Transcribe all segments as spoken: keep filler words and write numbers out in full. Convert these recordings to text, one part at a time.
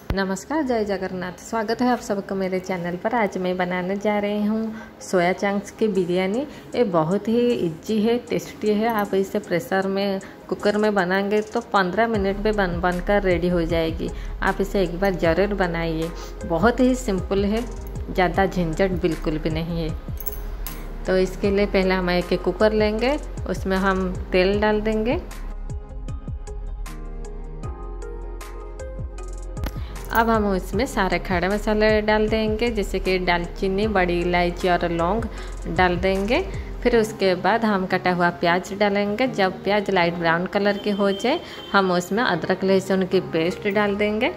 नमस्कार, जय जगन्नाथ। स्वागत है आप सबका मेरे चैनल पर। आज मैं बनाने जा रही हूँ सोया चंक्स की बिरयानी। ये बहुत ही इजी है, टेस्टी है। आप इसे प्रेशर में कुकर में बनाएंगे तो पंद्रह मिनट में बन बनकर रेडी हो जाएगी। आप इसे एक बार ज़रूर बनाइए। बहुत ही सिंपल है, ज़्यादा झंझट बिल्कुल भी नहीं है। तो इसके लिए पहले हम एक कुकर लेंगे, उसमें हम तेल डाल देंगे। अब हम इसमें सारे खड़े मसाले डाल देंगे, जैसे कि दालचीनी, बड़ी इलायची और लौंग डाल देंगे। फिर उसके बाद हम कटा हुआ प्याज डालेंगे। जब प्याज लाइट ब्राउन कलर की हो जाए, हम उसमें अदरक लहसुन की पेस्ट डाल देंगे।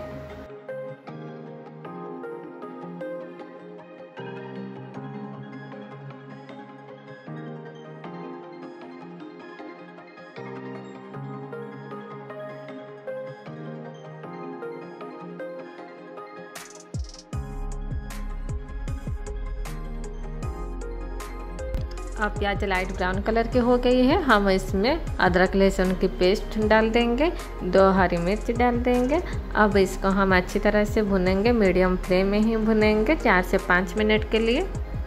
अब प्याज लाइट ब्राउन कलर की हो गई है, हम इसमें अदरक लहसुन की पेस्ट डाल देंगे, दो हरी मिर्च डाल देंगे। अब इसको हम अच्छी तरह से भुनेंगे, मीडियम फ्लेम में ही भुनेंगे चार से पाँच मिनट के लिए।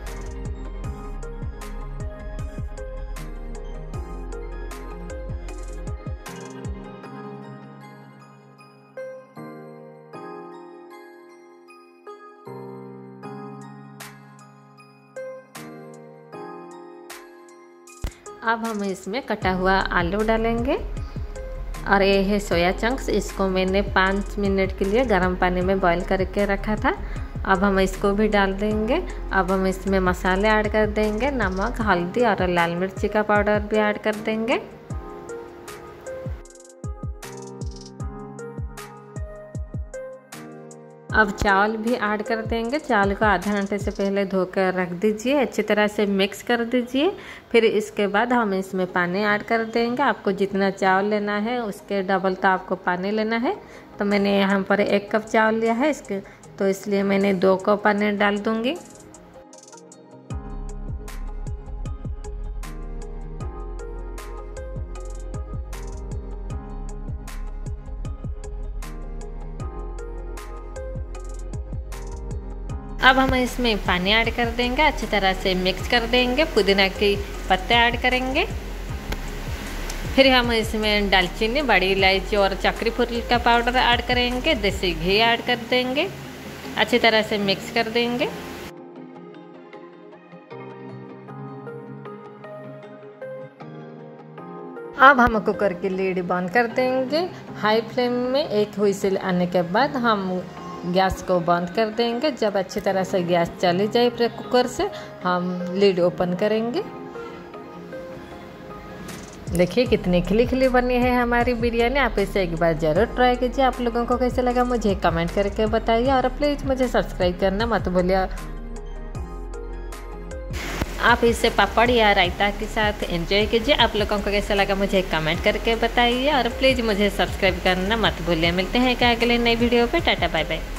अब हम इसमें कटा हुआ आलू डालेंगे और ये है सोया चंक्स। इसको मैंने पाँच मिनट के लिए गर्म पानी में बॉईल करके रखा था। अब हम इसको भी डाल देंगे। अब हम इसमें मसाले ऐड कर देंगे, नमक, हल्दी और लाल मिर्ची का पाउडर भी ऐड कर देंगे। अब चावल भी ऐड कर देंगे। चावल को आधा घंटे से पहले धोकर रख दीजिए, अच्छी तरह से मिक्स कर दीजिए। फिर इसके बाद हम इसमें पानी ऐड कर देंगे। आपको जितना चावल लेना है उसके डबल तो आपको पानी लेना है। तो मैंने यहाँ पर एक कप चावल लिया है इसके, तो इसलिए मैंने दो कप पानी डाल दूँगी। अब हम इसमें पानी ऐड कर देंगे, अच्छी तरह से मिक्स कर देंगे। पुदीना के पत्ते ऐड करेंगे। फिर हम इसमें दालचीनी, बड़ी इलायची और चक्री फूल का पाउडर ऐड करेंगे। देसी घी ऐड कर देंगे, अच्छी तरह से मिक्स कर देंगे। अब हम कुकर की लीड बंद कर देंगे। हाई फ्लेम में एक व्हिसिल आने के बाद हम गैस को बंद कर देंगे। जब अच्छी तरह से गैस चली जाए प्रेशर कुकर से, हम लीड ओपन करेंगे। देखिए कितनी खिली खिली बनी है हमारी बिरयानी। आप इसे एक बार ज़रूर ट्राई कीजिए। आप लोगों को कैसे लगा मुझे कमेंट करके बताइए और प्लीज़ मुझे सब्सक्राइब करना मत भूलिए। आप इसे पापड़ या रायता के साथ एंजॉय कीजिए। आप लोगों को कैसा लगा मुझे कमेंट करके बताइए और प्लीज़ मुझे सब्सक्राइब करना मत भूलिए। मिलते हैं एक अगले नई वीडियो पे। Tata bye bye.